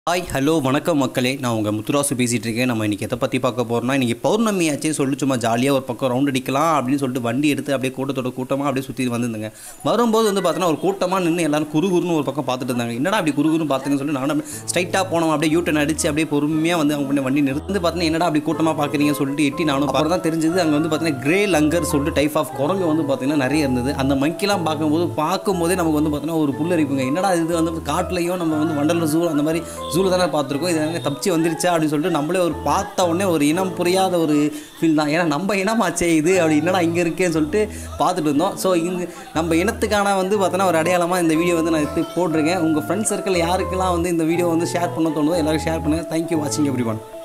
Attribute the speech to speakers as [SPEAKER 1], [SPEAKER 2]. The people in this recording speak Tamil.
[SPEAKER 1] ஹாய் ஹலோ வணக்கம் மக்களே, நான் உங்கள் முத்துராசு பேசிகிட்டு இருக்கேன். நம்ம இன்றைக்கி எதை பற்றி பார்க்க போகிறோம்னா, இன்றைக்கி பௌர்ணமி ஆச்சே சொல்லிட்டு சும்மா ஜாலியாக ஒரு பக்கம் ரவுண்ட் அடிக்கலாம் அப்படின்னு சொல்லிட்டு வண்டி எடுத்து அப்படியே கூட்டமாக அப்படியே சுற்றி வந்துருந்தேங்க. வரும்போது பார்த்தீங்கன்னா ஒரு கூட்டமாக நின்று எல்லாரும் குறுகுறுன்னு ஒரு பக்கம் பார்த்துட்டு இருந்தாங்க. என்னடா அப்படி குறுகுறுன்னு பார்த்துங்கன்னு சொல்லிட்டு நானும் ஸ்ட்ரைட்டாக போனோம். அப்படியே யூட்டன் அடித்து அப்படியே பொறுமையாக அவங்க வண்டி நிறுத்து பார்த்தீங்கன்னா என்னடா அப்படி கூட்டமாக பார்க்குறீங்கன்னு சொல்லிட்டு எட்டி நானும் அப்புறம் தான் தெரிஞ்சது. அங்கே பார்த்தீங்கன்னா கிரே லங்கர் சொல்லிட்டு டைப் ஆஃப் குரங்கு பார்த்தீங்கன்னா நிறைய இருந்தது. அந்த மங்கிலாம் பார்க்கும்போதே நமக்கு பார்த்தீங்கன்னா ஒரு புல்லரிப்புங்க. என்னடா இது காட்டிலையும் நம்ம வண்டலூர் ஜூ அந்த மாதிரி ஜூவில் தானே பார்த்துருக்கோம். இது தப்பிச்சு வந்துருச்சா அப்படின்னு சொல்லிட்டு நம்மளே ஒரு பார்த்த உடனே ஒரு இனம் புரியாத ஒரு ஃபீல் தான். ஏன்னா நம்ம இனமாச்சே இது அப்படி என்னடா இங்கே இருக்கேன்னு சொல்லிட்டு பார்த்துட்டு இருந்தோம். ஸோ இங்கே நம்ம இனத்துக்கான பார்த்தோன்னா ஒரு அடையாளமாக இந்த வீடியோ நான் எடுத்து போட்டிருக்கேன். உங்கள் ஃப்ரெண்ட்ஸ் சர்க்கிள் யாருக்கெல்லாம் இந்த வீடியோ ஷேர் பண்ண தோணுதோ எல்லாரும் ஷேர் பண்ணுங்கள். தேங்க்யூ வாட்சிங் எவ்ரிவன்.